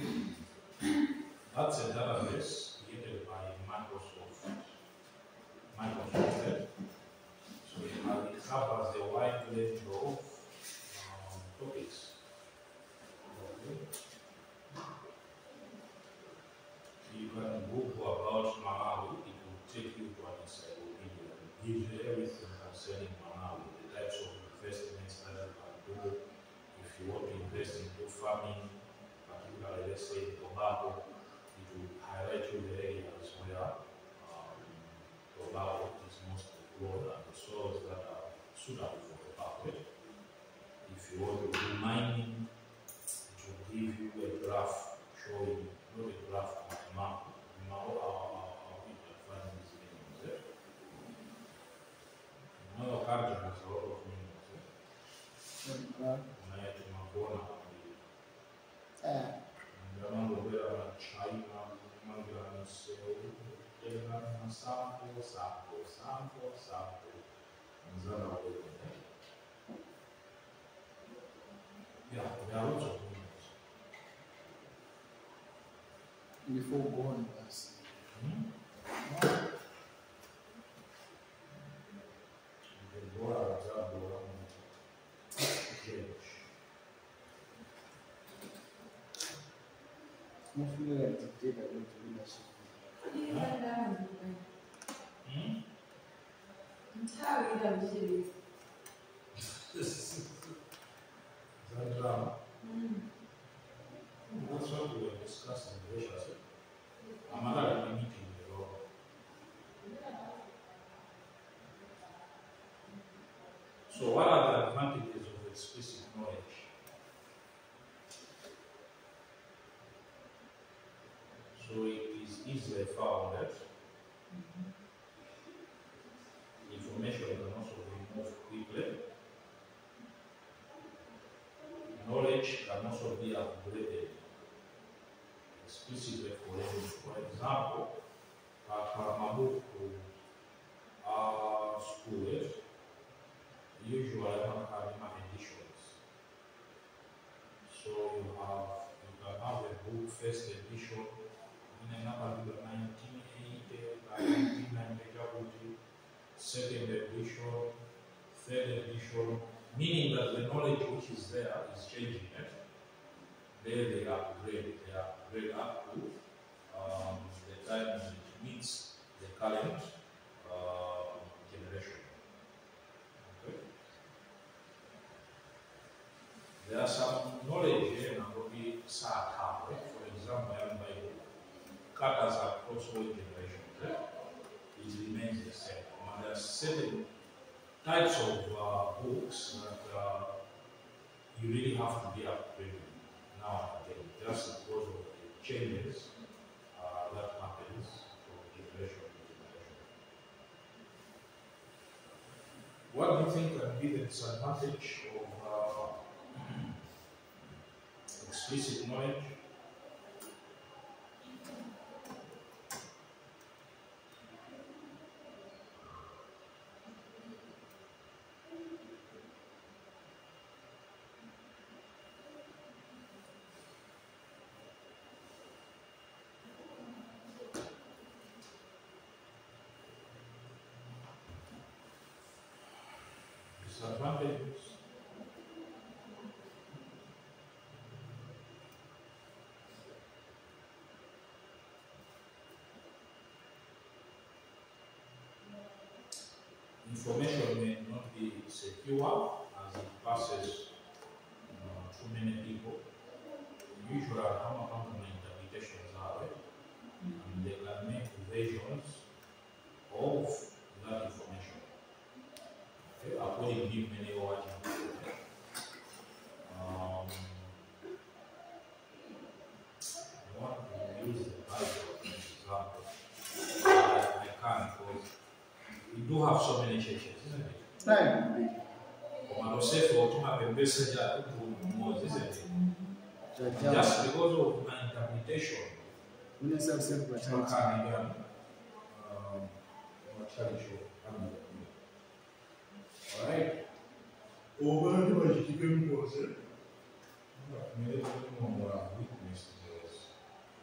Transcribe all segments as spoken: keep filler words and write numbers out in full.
That's a database created by Microsoft. Microsoft. So it covers a wide range of um, topics. Okay. You can Google about Malawi, it will take you to an encyclopedia. It gives you everything concerning Malawi, the types of investments that you can do. If you want to invest into farming, particularly let's say tobacco, it will highlight you the areas where um, tobacco is mostly grown and the soils that are suitable for tobacco. If you want to do mining, it will give you a graph showing, not a graph, but a map. Now our people find these minerals. Now our country has a lot of minerals. Unaya tunakuona ndio where China, Mangra, Seoul, Tehran, sample, sample, sample, sample, and Zara. Yeah, there are lots of minerals. Before going, that's Hmm? not familiar with the data into leadership. Entirely done series. That drama. That's what we were discussing. I'm not meeting the law. So, what are the advantages of explicit knowledge? So, it is easily found that information can also be moved quickly. Knowledge can also be upgraded explicitly for learning. For example, at Mabuku uh, schools, usually don't have enough editions. So you have you can have a book first edition in another nineteen eighty, nineteen ninety, second edition, third edition, meaning that the knowledge which is there is changing it. There they upgrade, they upgrade up to um, the time it meets the current uh, generation. Okay. There are some knowledge here in Nairobi, Sata, for example, in Bible, cutters across all generations. Right? It remains the same. And there are certain types of uh, books that uh, you really have to be upgraded now and again, just because of the changes uh, that happens from generation to generation. What do you think can be the disadvantage of uh, explicit knowledge? Disadvantages. Information may not be secure as it passes uh, too many people. Usually, how many interpretations are there, and they can make versions of that information. Okay, according to many words. Um, I want to use the Bible as an example. I, I can't because we do have so many churches, isn't it? Right. Moses utuma pembese ya Moses, isn't it? Just because of my interpretation, When you say self I can't even um, alright. Over the chicken was it? Witness to this.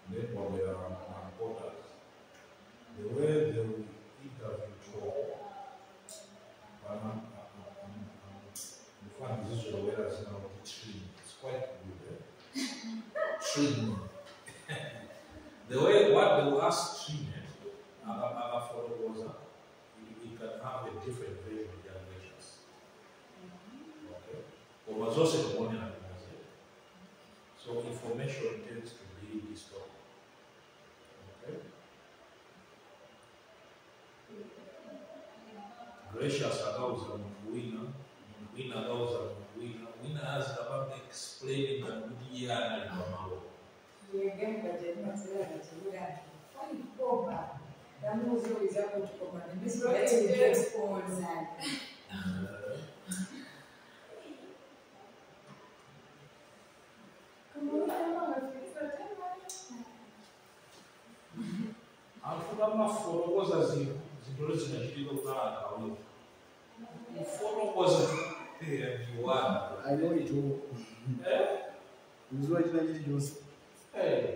then wabera reporters. The way they will interview Paul, but I'm, I'm, I'm, I'm finding this is where it's now the tree. It's quite good. Eh? Tree. The way what they will ask treatment, other photo was uh, you can have a different version of generations. Okay. But was also the one that was it. So information tends to be distorted. Okay. Gracious allows them to win, win allows them to win, win has the one explaining that we are not tomorrow. Again, but they must learn to learn. Why go back? That knows you is able to come and this is the expose. Alfuma forokoza zintore zinachitika kukhala kauli. Forokoza ndiwana. I know it all. Eh? Uzwa china chiti chose. Hey.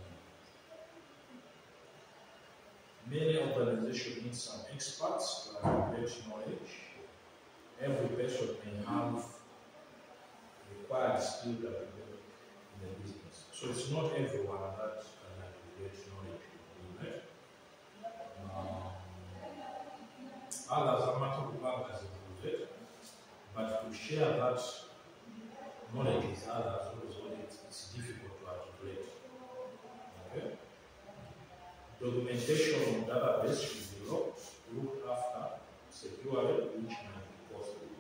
Many organizations need some experts to have great knowledge. Every person may have required skill that will go in the business. So it's not everyone that can have great knowledge in it. Um, others are matter of fact as included, but to share that knowledge with others also it's, it's difficult to articulate. Okay? Documentation of database should be locked, looked after, securely, which might be possible.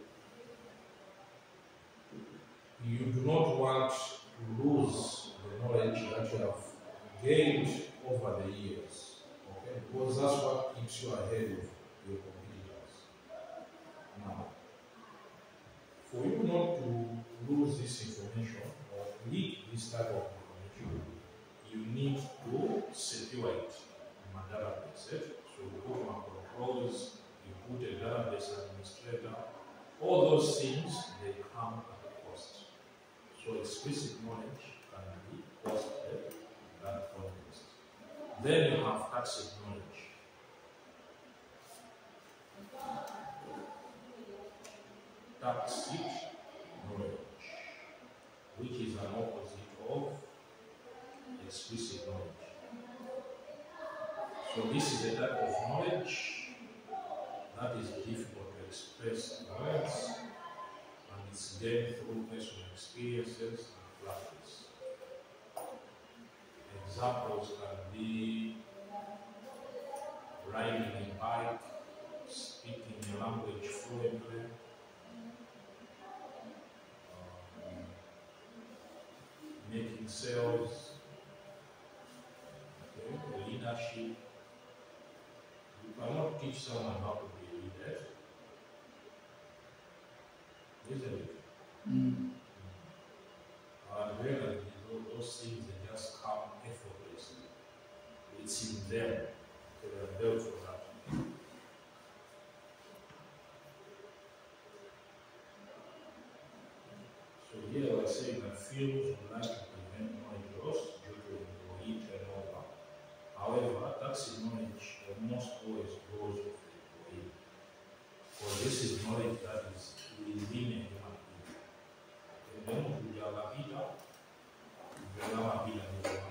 You do not want to lose the knowledge that you have gained over the years, okay? Because that's what keeps you ahead of your competitors. Now, for you not to lose this information or leak this type of information, you need to secure it in a database. So you put my controls, you put a database administrator, all those things, they come at a cost. So explicit knowledge can be costed in that context. Then you have tacit knowledge. Tacit knowledge, which is an opposite of explicit knowledge. So this is a type of knowledge that is difficult to express in words, and it's gained through personal experiences and practice. Examples can be riding a bike, speaking a language fluently, um, making sales, okay, leadership. You cannot teach someone how to be a leader, isn't it? Mm. And really, those things they just come effortlessly. It's in them. They are built for that. So here we're saying that fields would like to prevent knowledge loss due to employee turnover. However, tacit knowledge almost always goes with the employee. For this is knowledge that is within a human being. Then we have a beta, we have a beta,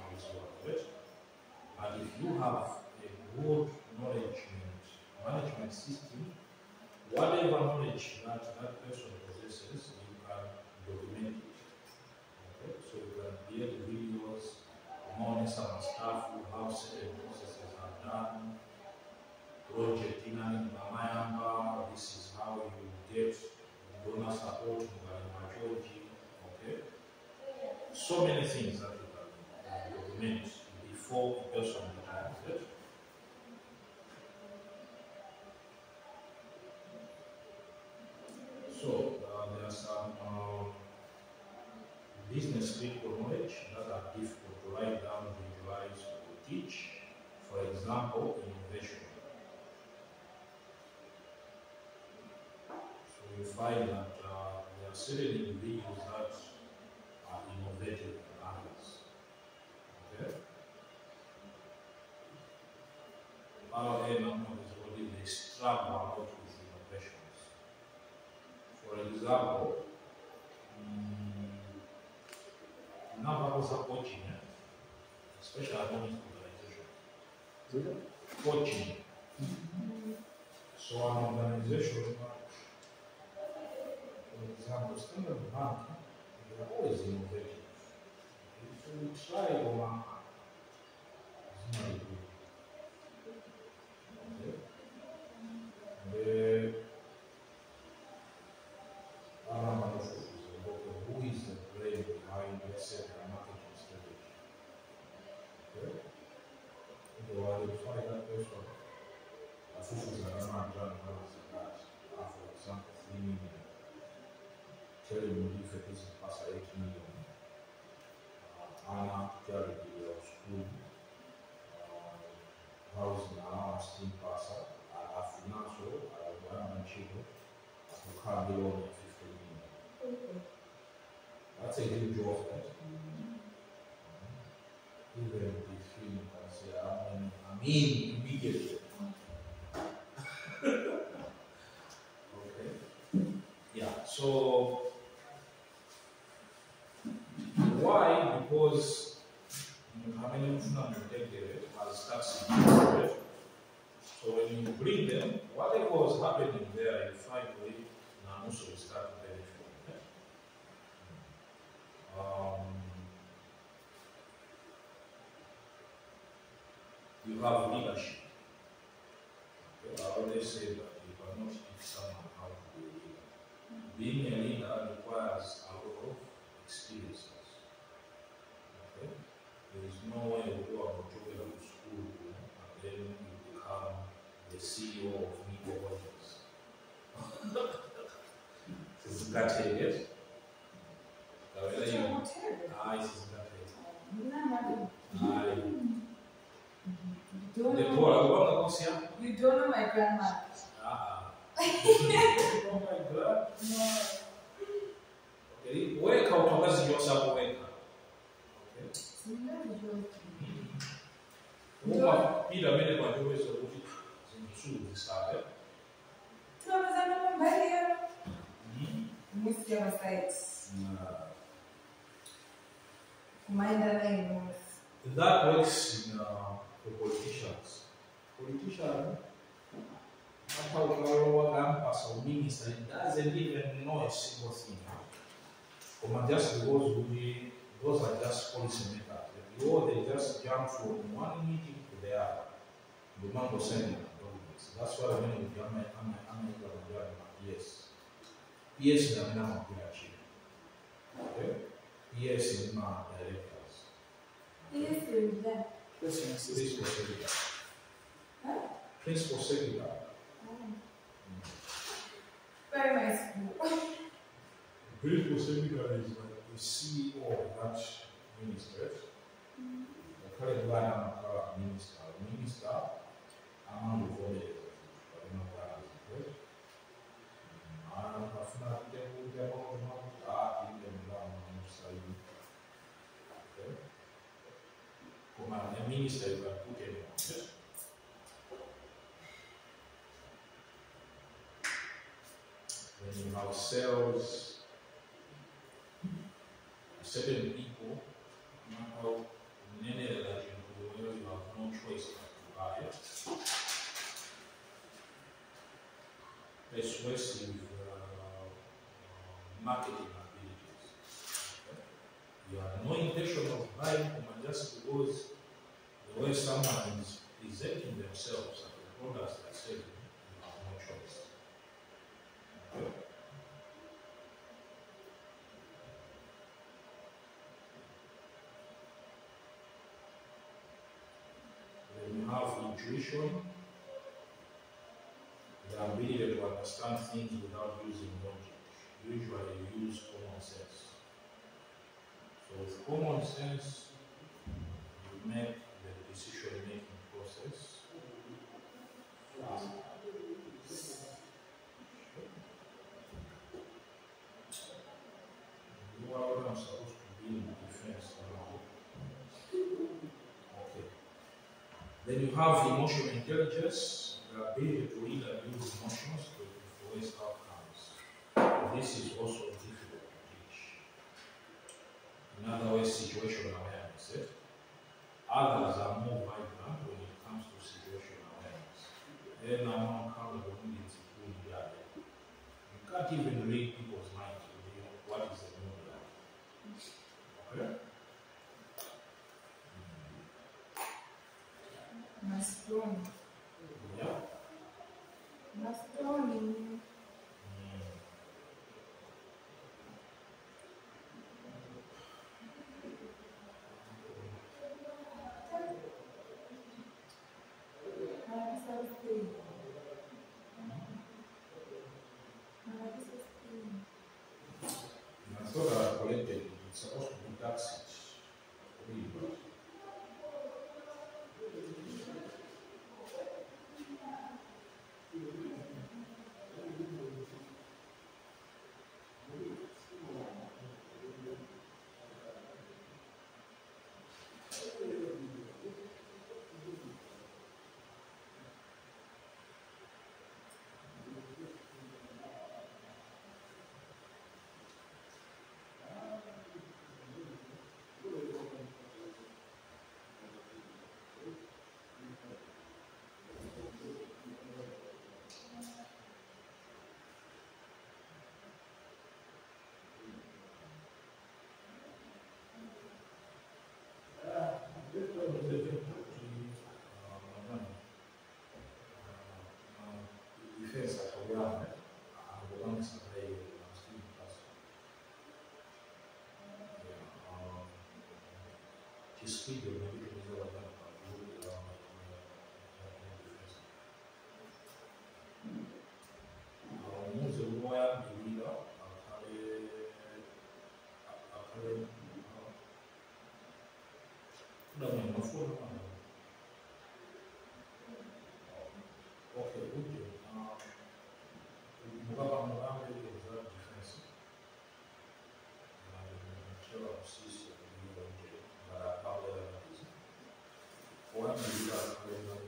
but if you have a good knowledge management system, whatever knowledge that that person possesses, you can document it. Okay? So you can create videos, monitor some staff who have certain processes are done, project in an Mamayamba, this is how you get donor support in Machoji, okay? So many things that you can document before a person retires. Right? So uh, there are some um, business critical knowledge that are difficult to write down, visualize, or teach. For example, innovation. So you find that uh, there are certain individuals that are innovative than others. Okay? examples of coaching, eh? Especially among organizations. Zote? Coaching. So an organization, for example, Standard Bank, they are always innovative. So we try one it's not good. Okay. The uh, who is the brain behind, let's say, the marketing strategy? Okay. You identify that person. Officials are not done well that, uh, for example, three million. Telling you if it is past eight million. Uh, Anna, charity of school, uh, housing allowance, team passer, uh, financial, uh, environment children, to car below fifty million. That's a good job, right? Even if you can say, I mean, I mean immediately. Okay. Yeah, so why? Because how many of them take the as taxi? So when you bring them, whatever was happening there, you find way now also start to benefit from it. Um, you have leadership. Okay, I always say that you cannot teach someone how to be a leader. Being a leader requires a lot of experiences. Okay? There is no way you go about to go to school, you know, and then you become the C E O of Nico Hotels. This is Gate, yes? Whether you ah, this is Gate. Ah, You don't the know, poor, what was here? you don't know my grandma. Ah, oh my God. No. Okay, wake out of us yourself, wake up. Uma pila mele kwa jowe so kuti zimsulu zisabe. Tunaweza kumbalia. Mwisho wa site. Kumaenda na ino. That works in, uh, for politicians. Politician, hata ukiwa campus or minister, it doesn't even know a single thing. Or just those who be, those are just policy makers. Or they just jump from one meeting to the other. The man was sending documents. That's why when we come, I'm I'm I'm P S. P S is the name of the chief. Okay. P S is my directors. Yes, is that. Principal secretary. Principal secretary. Very my school. Principal secretary is like the C E O of that ministry. The current line minister, minister, among the four days. I don't know what is it. I'm a fan of the devil, not art in the ground on the side. Okay. Come on, the minister, you can put it on. When you have sales, certain people, now, in any religion, where you have no choice but to buy it. Persuasive uh, marketing abilities. Okay? You have no intention of buying them just because the way someone is presenting themselves and the products they're selling, you have no choice. Okay? Have intuition, the ability to understand things without using logic. Usually you use common sense. So with common sense, you make the decision-making process faster. You are what I'm supposed to be in defense now. Okay. Then you have emotional intelligence, the ability to read and use emotions to influence outcomes. This is also difficult to teach. In other words, situational awareness. Eh? Others are more vibrant when it comes to situational awareness. Then I'm kind of needs to pull together. You can't even read people's minds to know what is the mood like. Okay? Maston. Yeah. Maston. I thought I collected it. It's supposed to be taxes. Speed of umuze umoya ibira akare akare ndamenya mafuna okay uje mugaba mugambe za defense na chela sisi ndio uje bara pale na kwa nini akare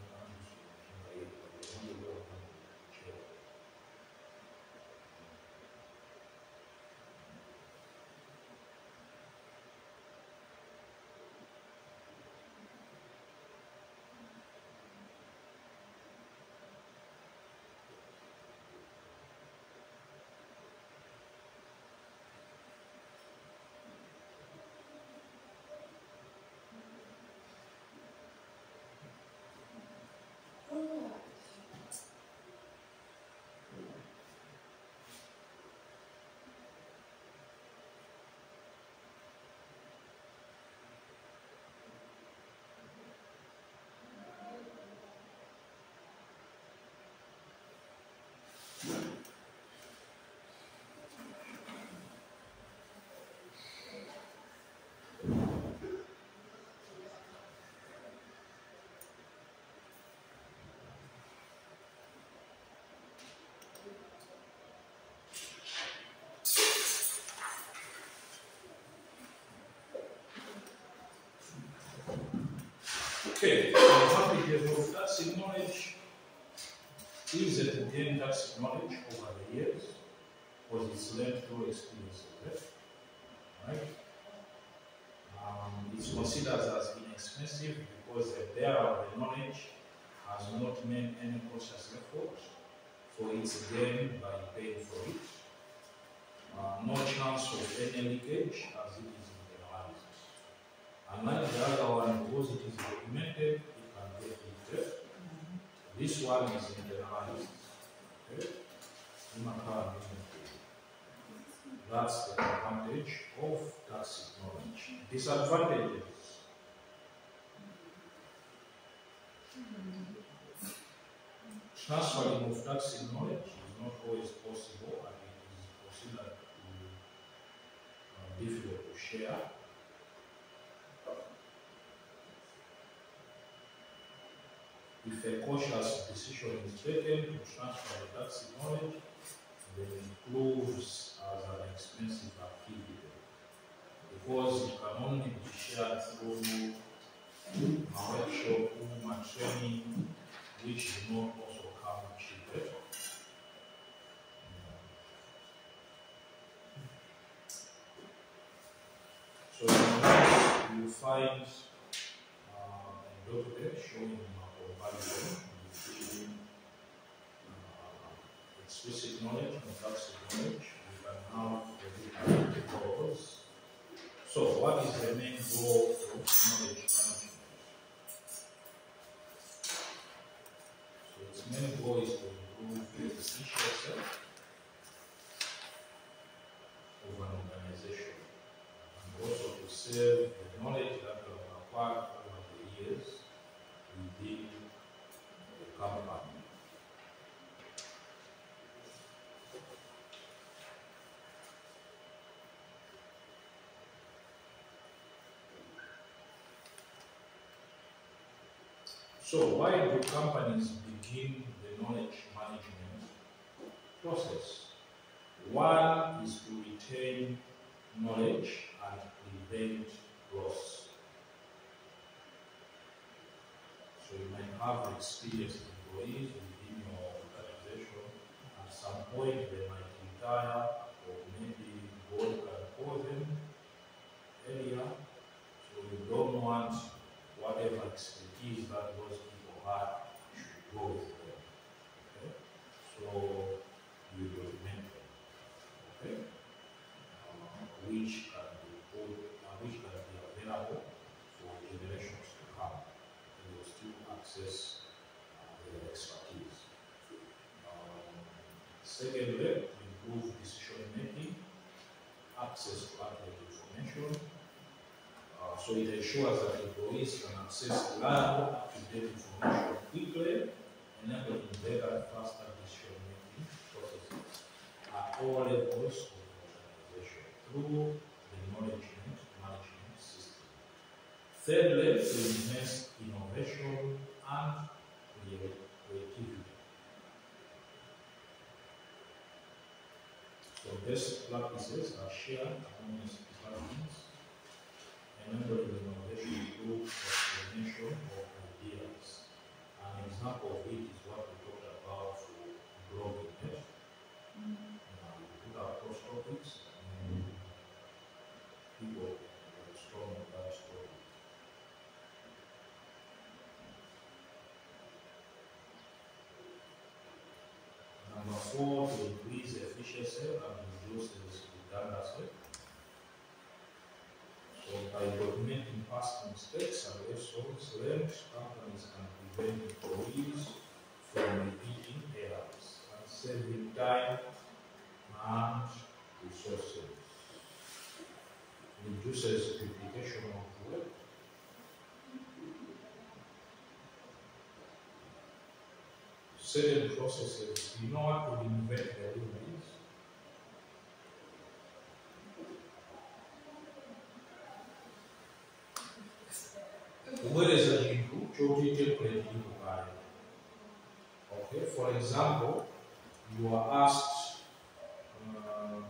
okay, the advantages of taxing knowledge is that you gain taxing knowledge over the years because it's learned through experience. Right? Um, it's considered as inexpensive because the bearer of the knowledge has not made any conscious effort for its gain by paying for it. Uh, no chance of any leakage as it is internalized. Unlike the other one, because it is documented, it can get leaked. This one is internalized. Okay? That's the advantage of tacit knowledge. Disadvantages. Transferring of tacit knowledge is not always possible and it is considered to be uh, difficult to share. If a cautious decision is taken to transfer the tacit knowledge, then it proves as an expensive activity because it can only be shared through a workshop, a training, which do not also come cheap. So you will find uh, a document showing a comparison between uh, explicit knowledge and tacit knowledge. We can now look at the goals. So, what is the main goal of knowledge management? So, its main goal is to improve the efficiency of an organization, and also to serve the knowledge that we have acquired over the years within the company. So, why do companies begin the knowledge management process? One is to retain knowledge and prevent loss. So, you might have experienced employees within your organization. At some point, they might retire, or maybe God can call them earlier. So, you don't want whatever expertise that those people had should go with them. Okay? So you document them. Okay? Uh, which can be put, uh, which can be available for generations to come. And you will still access uh, their expertise. Um, secondly, improve decision making, access to accurate information. Uh, so it ensures that employees can access reliable, up-to-date information quickly, enabling better, faster decision-making processes at all levels of the organization through the knowledge management system. Thirdly, to enhance innovation and creativity. So best practices are shared among departments, enabling innovation through explanation of ideas. An example of it is what we talked about for blogging. Yes? Mm-hmm. uh, we put our post topics and people respond to that story. Number four, to increase efficiency and reduce redundancy. So by documenting past mistakes and lessons learned, companies can prevent employees from repeating errors and saving time and resources. Reduces duplication of work. Certain processes, you know what to invent the limits. Kubonereza kintu ky'oteekeddwa kukaale. Okay, for example, you are asked um,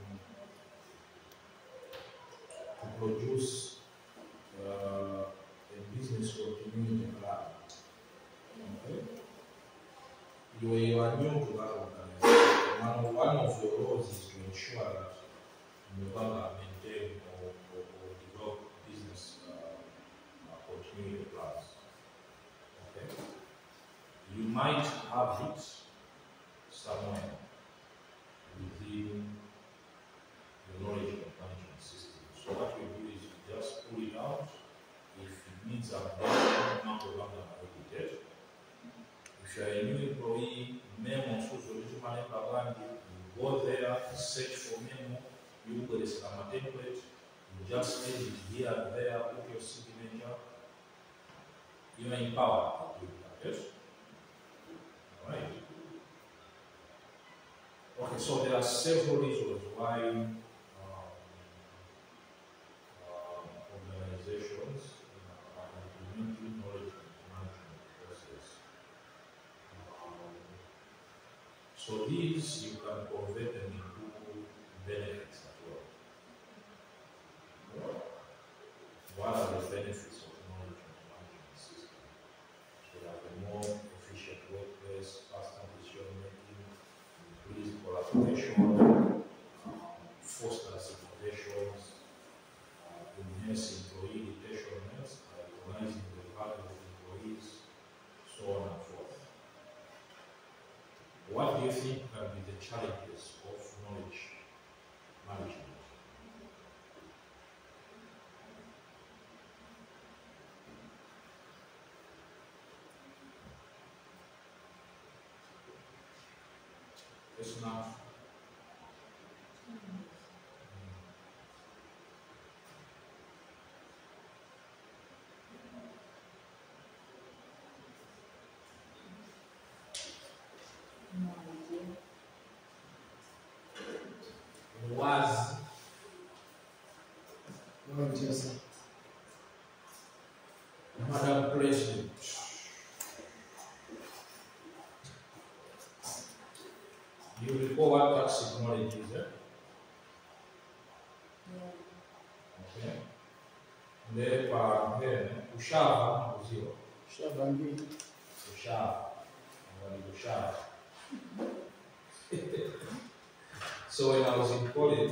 to produce uh, a business continuity plan. Okay, you, you are new to that organization. One, one of your roles is to ensure that you no longer maintain or, or, or develop business uh, continuity plans. Okay, you might have it somewhere within the knowledge management system. So what we do is we just pull it out. If it needs update, no longer updated. If you are a new employee, memo you go there, search for memo, you go to the template, you just edit here and there, put your signature. You are empowered to do that. Yes? Alright. Okay, so there are several reasons why um, um, organizations uh, are implementing knowledge management process. Um, so these you can convert them into benefits as well. What are the benefits of knowledge management system? So you have a more efficient workplace, faster decision making, increased collaboration, um, fosters innovations, uh, enhance employee think can be the challenges of knowledge management? It's not. No idea. Was No, just Madam President. You recall what tax technology is, eh? Yeah. Okay. Nde pa mbele ushava na uzio. Shabangi. Ushava. Ngani ushava. So when I was in college,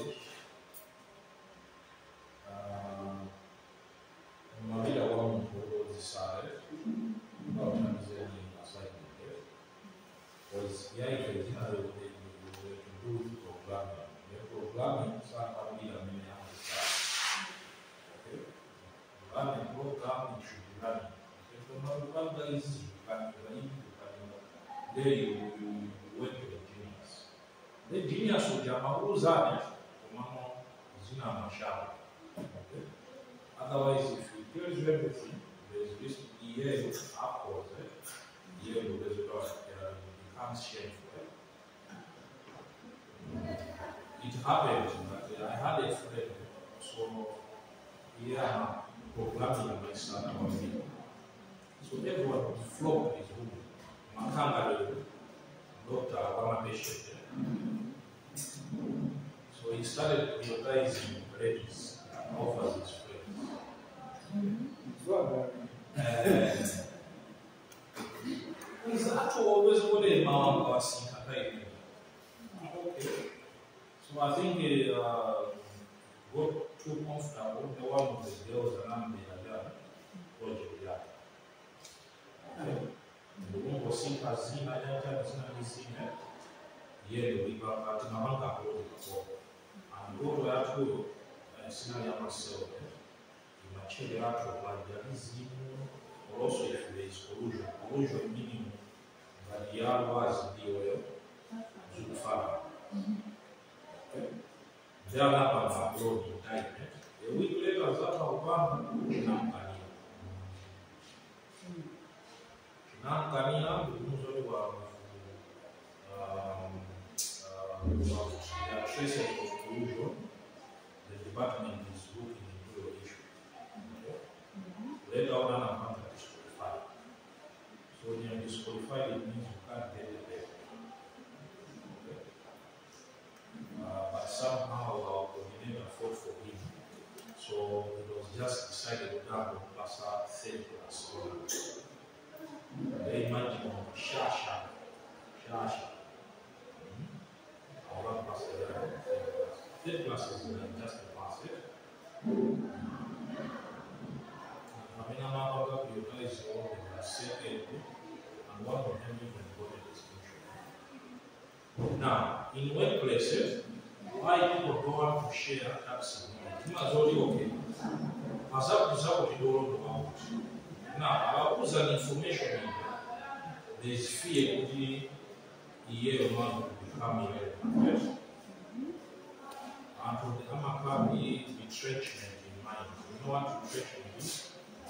uh, mabila wangu mkuu zisare, about Tanzania assignment there, was yai kajina we we to do with programming. The programming sana mabila mimi yangu sana. Okay. Programming program it should be running. Okay. So now program is running, running, running. There you you went to the genius. The genius hujamauza kwa maana zina mashamba. Okay. Otherwise, if you tell you everything, there's this yellow upwards, eh? Yellow there's a lot, uh, it becomes shameful. Eh? It happened that I had a friend, so yeah, programming my son about me. So everyone would flock his room. Makanga doctor, one patient. So he started prioritizing ladies and offers his friends. Zwaga. Uh, he's actually always what a mom was in. Okay. So I think uh, got too comfortable. The one of the girls and I'm the other project. Okay. The one was in Hazina, Hazina, Hazina. Yeye liba tunamanga project kwa ndoto yako sina ya myself imachele yako kwa jamii also if there is corrosion corrosion meaning that the was the zufara there na pa upload type a week later zata upanga tunamkania tunamkania mzuri wa Well, there are traces of corrosion. The department is looking into your issue. Okay? Later on, I'm going to disqualify. So when you're disqualified, it means you can't get it back. Okay? Uh, but somehow our coordinator fought for him. So it was just decided to have a plus a third class. They imagine Shasha. Shasha. One plus the third class is just a pass it. I mean, I'm not going to utilize all the second and one of them even got a distinction. Now, in workplaces, why people don't want to share tax knowledge? It's only okay. As up to what you don't know. Now, I use an information in there. There is fear of the year amount. Become irrelevant. Yes? And for the Amakami retrenchment in mind, you know what retrenchment is?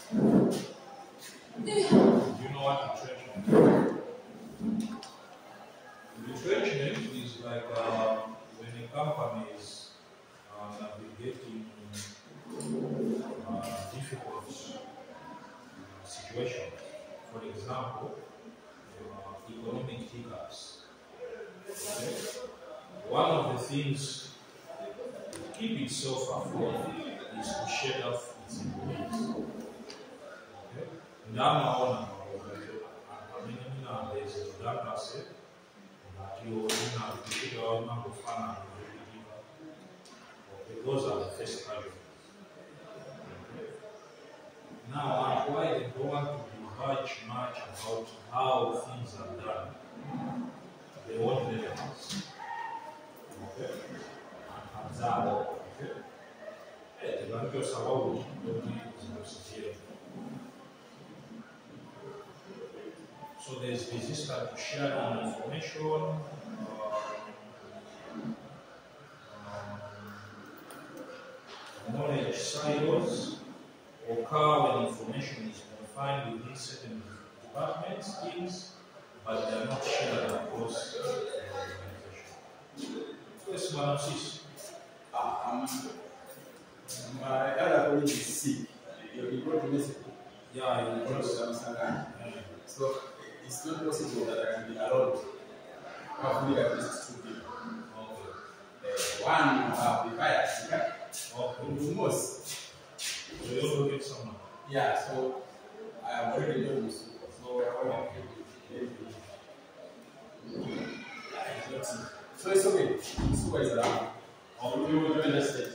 Do you know what retrenchment is? Retrenchment is like uh, when a company is uh, navigating uh, difficult uh, situations. For example, uh, economic hiccups. Okay. One of the things to keep itself afloat is to shed off its employees. Okay. Now, I mean, there's a dark asset that you know, okay, those are the first casualties. Okay. Now, why they don't want to divulge much about how things are done. they won't let us. Okay? And that, okay? Eh, the bank is allowed to do it. So there's resistance to sharing information. Um, knowledge silos occur when information is confined within certain departments, teams, but they are not shared across the organization. Yes, Madam Sis. Uh, um, my other colleague is sick. You brought the message. Yeah, I Just just. understand. So it's not possible that I can be alone. Hopefully, at least two people. Okay. Uh, one will be fired. Okay. Most. So you also get someone. Yeah, so I am already doing this. So I want to. So it's okay. Super is around. Okay. You will join the state.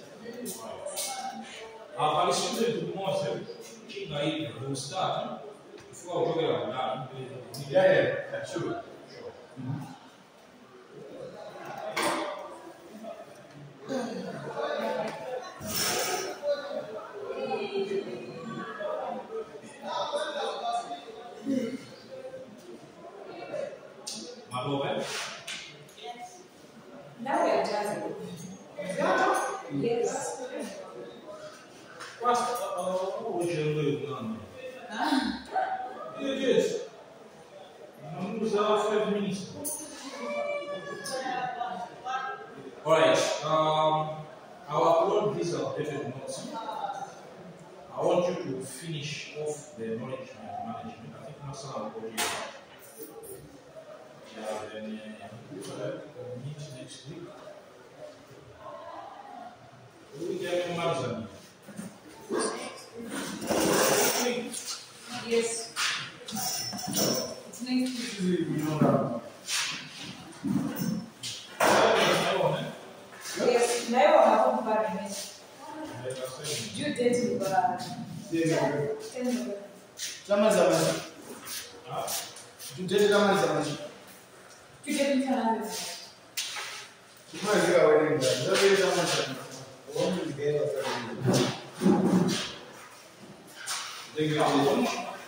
Ah, para isso tudo mostra que aí no start, foi o jogo era lá, Yeah, yeah, yeah, sure. Sure. Madobe? Yes. Now we are jazzing. Yes. Quase, hoje eu leio nada. It is. Vamos usar five minutes. Alright, um, I'll upload these updated notes. I want you to finish off the knowledge management. I think Masa will go here. Yeah, then uh, we'll meet next week. We get Mazan. Yes. It's next week. We don't have. Yes. Now I have five minutes. Due date is uh, ten November. Chama zamani. Tutete kama zamani. Due date is ten Kumazika wewe ndio. Ndio zamani. Wao ndio ndio. Thank you.